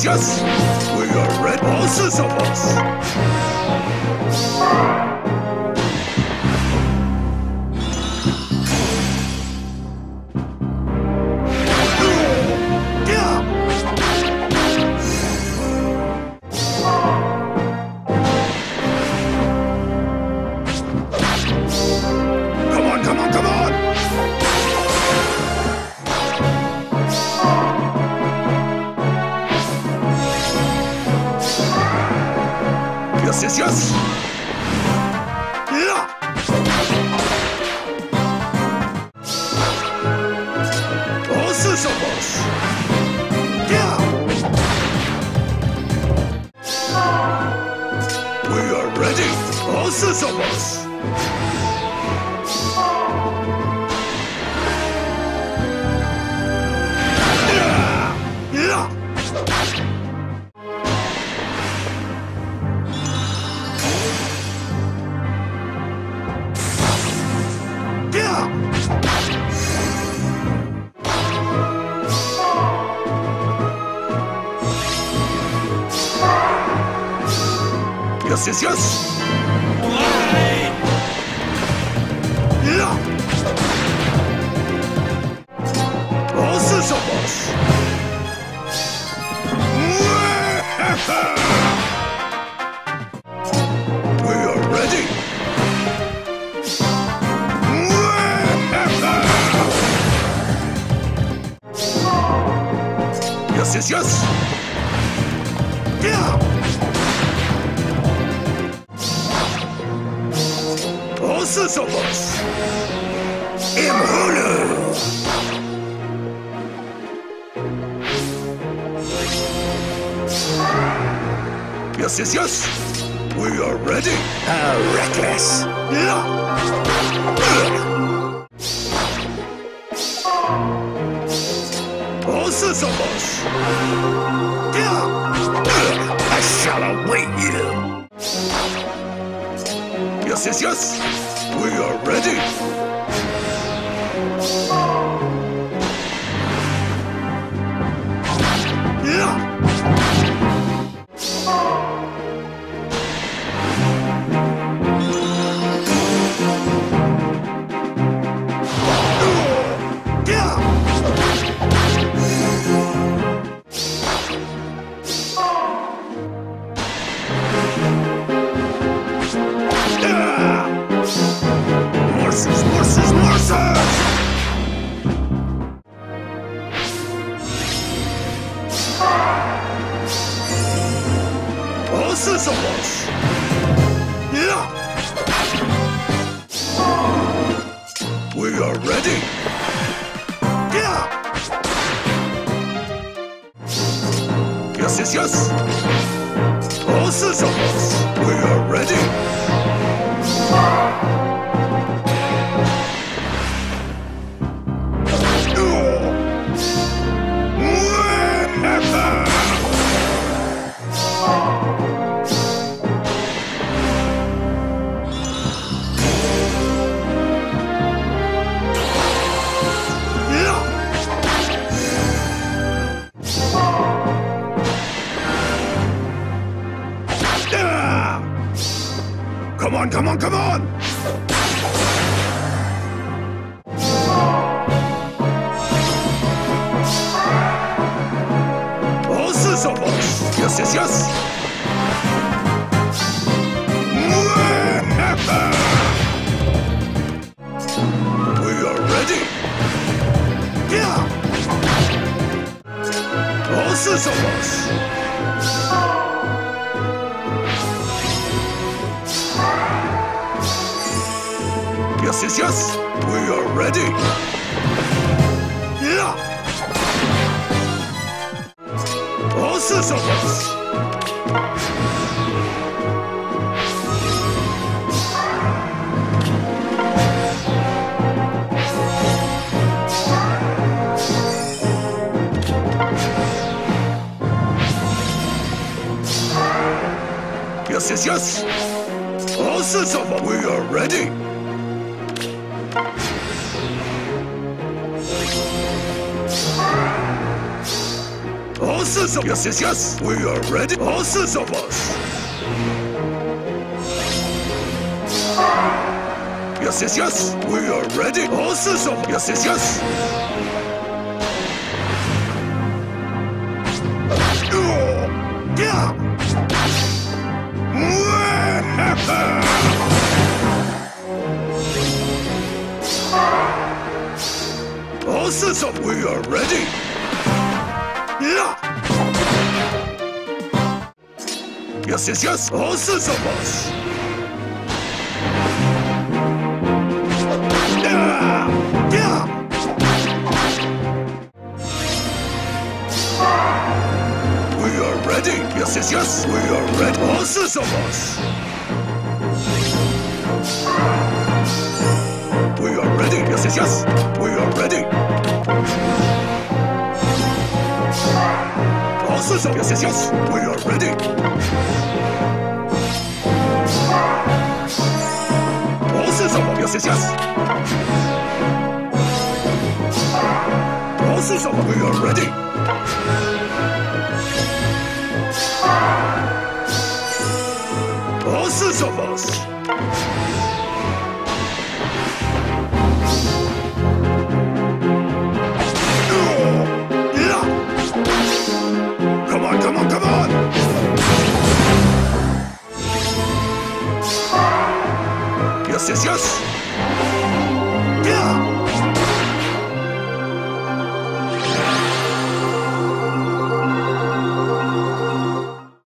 yes. We are ready. Bosses of us. Yes, yes! Yeah! Bosses of us! Yeah! We are ready! Bosses of us! Yeah! Yeah! Yes, yes, yes! Yeah! Bosses of us! We are ready! Yes, yes, yes! Yeah! Bosses of us! Imhulu! Yes, yes, yes! We are ready! Reckless! Yeah! Bosses of us! Yeah! I shall await you! Yes, yes, yes! We are ready! Yeah! Morses, morses, morses! Bosses of us! Yeah! We are ready! Yeah! Yes, yes, yes! Bosses of us! We are ready! Come on, come on, come on! Bosses of us! Yes, yes, yes! We are ready! Yeah! Bosses of us! Yes, yes, yes! We are ready! Yeah! Bosses of us! Yes, yes, yes! Bosses of us! We are ready! Horses of yes, yes, yes. We are ready. Horses of us. Yes, yes, yes. We are ready. Horses of yes, yes, yes. Yeah. Horses of we are ready. Yeah. Yes, yes, yes. Horses of us. Yeah. Yeah. We are ready. Yes, yes, yes. We are ready. Horses of us. We are ready. Yes, yes, yes. We are ready. Horses of yes, yes, yes. We are ready. Horses of yes, yes, yes. Horses of we are ready. Horses of us. Come on, come on, come on! Yes, yes, yes!